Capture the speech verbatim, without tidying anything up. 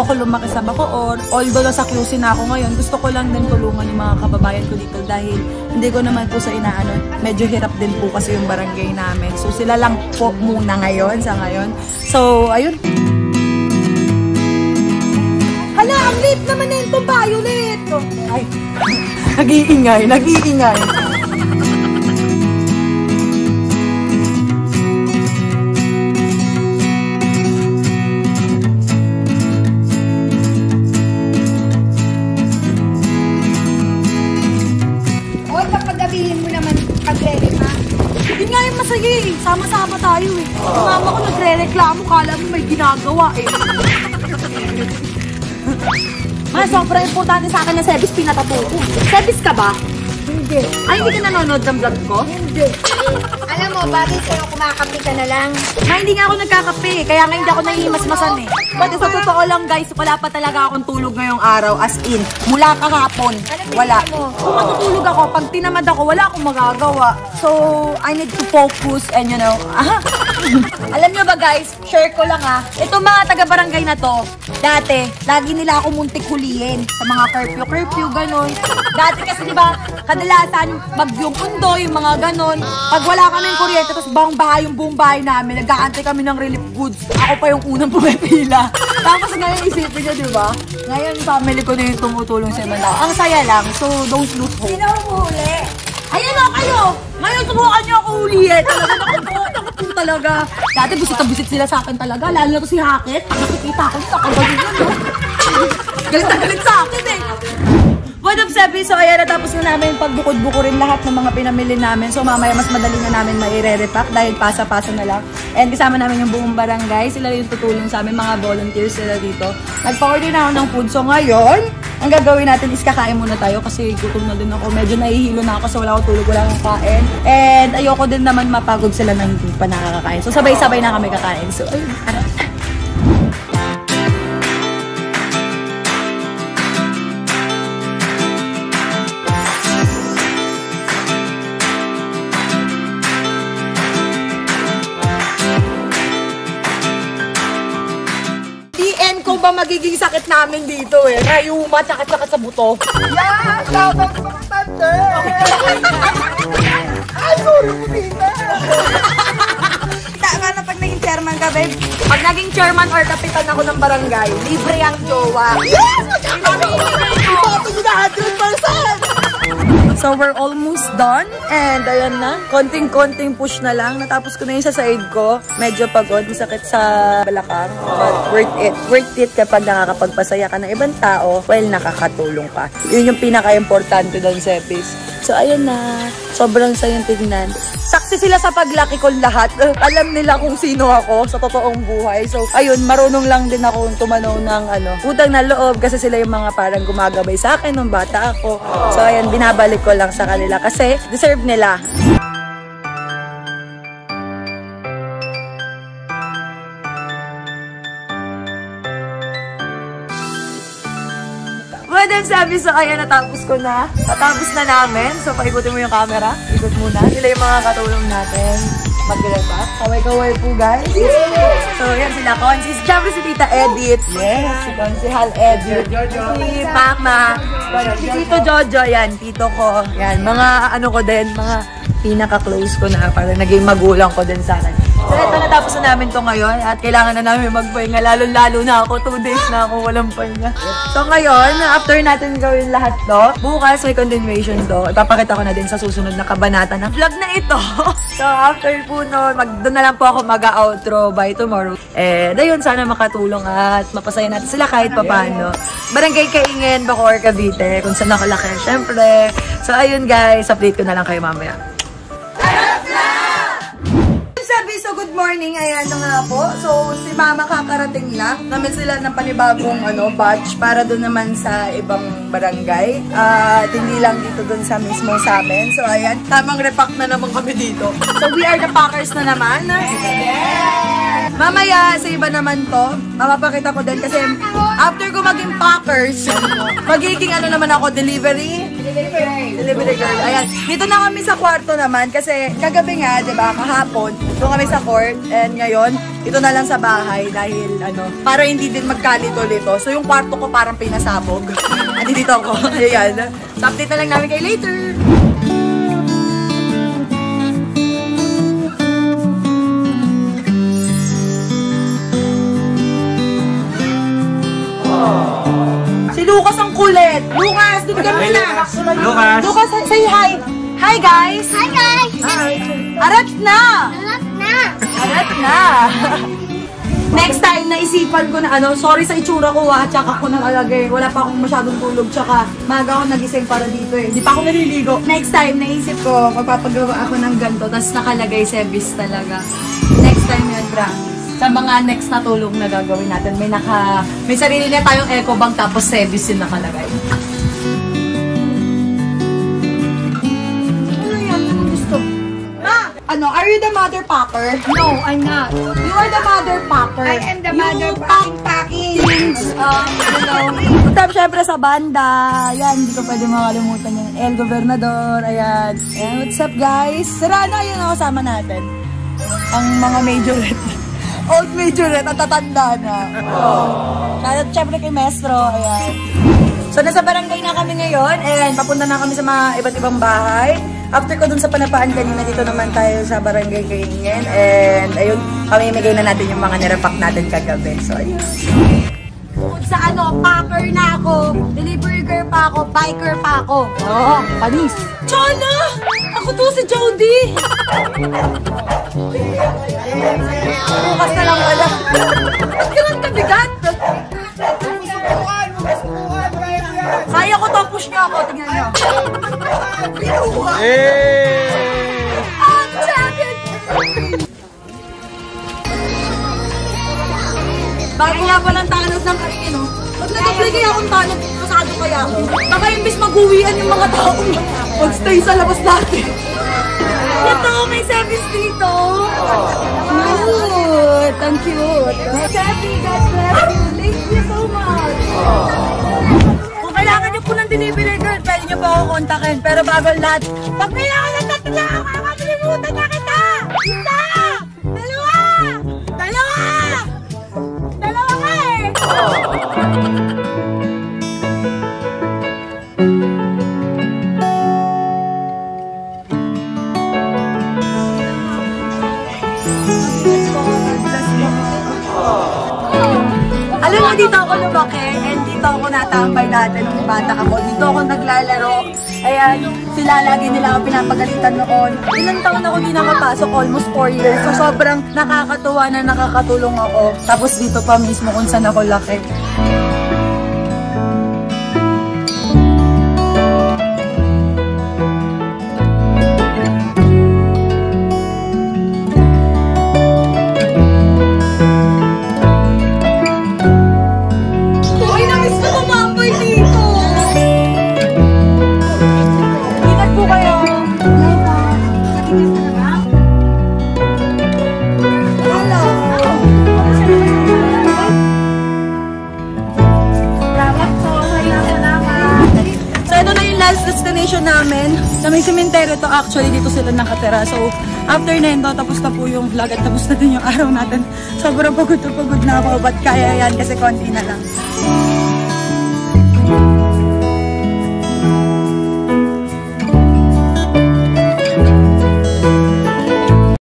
ako lumaki sa Bacoor. Although nasa Q C na ako ngayon, gusto ko lang din tulungan yung mga kababayan ko dito dahil hindi ko naman po sa inaano, medyo hirap din po kasi yung barangay namin. So sila lang po muna ngayon, sa ngayon. So, ayun. Hala, ang late naman na yung Violet. Ay, nag-iingay, nag-iingay. Sige, sama-sama tayo eh. Yung mama ko nagre-reklamo, kala mo may ginagawa eh. Ma, sobrang importante sa akin na service pinatato ko. Service ka ba? Hindi. Ay, hindi ka nanonood ng vlog ko? Hindi. Alam mo, bakit sa'yo kumakape ka na lang? Ma, hindi nga ako nagkakape. Kaya nga hindi ako nahihimas-masan eh. But sa totoo lang guys, wala pa talaga akong tulog ngayong araw. As in, mula kahapon, wala. Kung matutulog ako, pag tinamad ako, wala akong magagawa. So, I need to focus and you know, aha. Alam nyo ba guys, share ko lang ah. Ito mga taga-barangay na to, dati, lagi nila ako muntik huliin sa mga curfew, curfew, ganon. Dati kasi diba, kadalasan, bagyong undo, yung mga ganon. Pag wala kaming kuryente, tapos bang bahay yung buong bahay namin, nag-aantay kami ng relief goods. Ako pa yung unang pumipila. Tapos ngayon isipin nyo, diba? Ngayon, family ko na yung tumutulong sa mga. Ang saya lang, so don't lose hope. Sino huli? Ayan o kayo! Ngayon subukan nyo ako ulihin. Talaga nakapot ako talaga. Dati busit na busit sila sa akin talaga. Lalo na to si Hakit. Pag nakikita ko, nakagalit yun. No? Galit na galit sa akin eh. What up, Sebi? So, ayan, natapos na namin pagbukod-bukurin lahat ng mga pinamili namin. So, mamaya mas madali na namin maire-repack dahil pasa-pasa na lang. And kasama namin yung buong barangay. Sila yung tutulong sa amin, mga volunteers sila dito. Nagpa-order na ako ng food. So, ngayon, ang gagawin natin is kakain muna tayo kasi gutom na din ako. Medyo nahihilo na ako kasi wala akong tulog, wala akong kain. And ayoko din naman mapagod sila na hindi pa nakakakain. So, sabay-sabay na kami kakain. So, ayun, ano. Ba magiging sakit namin dito eh. Rayuma, sakit-sakit sa buto. Yeah! Tawag sa mga tanda! Ay, sorry mo dito! Tama na pag naging chairman ka, babe. Pag naging chairman or kapitan ako ng barangay, libre ang jowa. Yes! Ito yun na one hundred percent! So, we're almost done. And, ayan na. Konting-konting push na lang. Natapos ko na yung sa side ko. Medyo pagod. Masakit sa balakang. But, worth it. Worth it kapag nakakapagpasaya ka ng ibang tao while nakakatulong ka. Yun yung pinaka-importante doon, Sepis. So, ayan na. Sobrang sayang tignan. Saksi sila sa paglaki ko lahat. Alam nila kung sino ako sa totoong buhay. So, ayun, marunong lang din ako tumanaw ng ano, utang na loob kasi sila yung mga parang gumagabay sa akin nung bata ako. So, ayun, binabalik ko lang sa kanila kasi deserve nila. Well then, sabi, so ayan, natapos ko na. Natapos na namin. So, paikutin mo yung camera. Ikot muna. Sila yung mga katulong natin. Mag-repack. Kaway-kaway po, guys. So, yan sila. Consis. Siyempre si Tita Edith. Yes. Si Consihal Edith. Si Mama. Si Tito Jojo. Yan. Tito ko. Yan. Mga ano ko din. Mga pinaka-close ko na. Parang naging magulang ko din sa akin. So, ito, natapos na namin to ngayon. At kailangan na namin magpahinga. Lalo-lalo na ako. Two days na ako walang pahinga. So, ngayon, after natin gawin lahat to, bukas may continuation to. Ipapakita ko na din sa susunod na kabanata ng vlog na ito. So, after po no, mag, doon na lang po ako mag-outro by tomorrow. Eh, ayun, sana makatulong at mapasaya natin sila kahit papano. Barangay Kaingen, Bacoor, Cavite, kung saan ako laki. Siyempre. So, ayun guys, update ko na lang kayo mamaya. Sabi, so good morning, ayan na nga po. So, si Mama kakarating lang. Namin sila ng panibagong ano, batch para doon naman sa ibang barangay. At uh, hindi lang dito doon sa mismo sa amin. So, ayan, tamang repack na naman kami dito. So, we are the packers na naman. Yeah. Mamaya, sa iba naman to, mapapakita ko din kasi after ko maging packers, magiging ano naman ako, delivery? Delivery girl. Delivery girl. Ayan. Dito na kami sa kwarto naman kasi kagabi nga, di ba, kahapon, doon kami sa court. And ngayon, ito na lang sa bahay dahil ano, para hindi din magkalito-lito. So yung kwarto ko parang pinasabog. Andi dito ako. Ayan. So update na lang namin kayo later. Si Lucas ang kulit. Lucas, dito ka muna. Lucas. Lucas, say hi. Hi guys. Hi guys! Hi. Arat na. Alat na! Arat na. Next time, naisipan ko na ano, sorry sa itsura ko ha, tsaka ko nakalagay. Wala pa akong masyadong tulog, tsaka maga ako nagising para dito eh. Di pa ako naliligo. Next time, naisip ko, magpapagawa ako ng ganito, tapos nakalagay service talaga. Next time yun, promise. Sa mga next na tulog na gagawin natin, may naka, may sarili na tayong eco bank tapos service yung nakalagay. Ano yan? Ano gusto? Ma! Ano? Are you the mother packer? No, I'm not. You are the mother packer. I am the mother You pack packing. things. Uh, ano? Punta syempre sa banda. Ayan, hindi ko pwede makalimutan yung El Gobernador. Ayan. Ayan, what's up guys? Sira na yun ako sama natin. Ang mga majorette. Old majorette at tatanda na. Oh. Shoutout syempre kay Maestro. Ayan. So, nasa barangay na kami ngayon. And papunta na kami sa mga iba't ibang bahay. After ko dun sa Panapaan kanina, dito naman tayo sa barangay Kaingin. And ayun, pamimigay na natin yung mga nirapak natin kagabi. So, ayun. Sa ano, packer na ako, delivery girl pa ako, biker pa ako. Oo, oh, panis. Chana! Ako to si Jody! Bukas na lang pala. Ba't ganun kabigat? Kaya ko to, push niyo ako. Tingnan niyo. Hey! I'm champion! Bago nga pa ng tanod ng kainin, no? Pag nag-apply kaya akong tanod, pasado kaya ako. Baka imbis mag-uwian yung mga tao, mag-stay sa labas natin. Ito, may service dito. Cute! Ang cute. Happy, God bless you. Thank you so much. Kung kailangan niyo po ng delivery girl, pwede niyo po ako kontakin. Pero bago lahat, pag kailangan ng tatlo, makakalimutan na kita! Isa! Dalawa! Dalawa! Dalawa nga eh! Alam mo, dito ako lumaki and dito ako natambay dati nung bata ako. Dito ako naglalaro. Ayan, sila lagi nila ako pinapagalitan noon. Ilang taon ako di nakapasok, almost four years. So sobrang nakakatuwa na nakakatulong ako. Tapos dito pa mismo kung saan ako laki. Destination namin sa may sementeryo to, actually dito sila nakatira. So after nito, tapos na po yung vlog at tapos na din yung araw natin. Sobrang pagod na pagod na ako, but kaya yan kasi konti na lang.